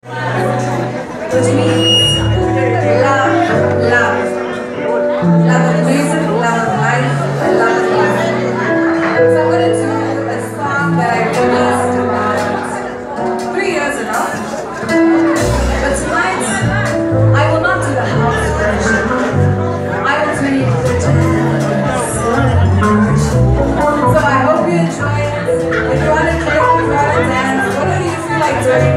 which means love, love. Love of music, love of life, and love of life. So I'm going to do a song that I released about 3 years ago. But tonight, I will not do the house version. I will do the jazz version. So I hope you enjoy it. If you want to click, if you want to dance, whatever you feel like doing.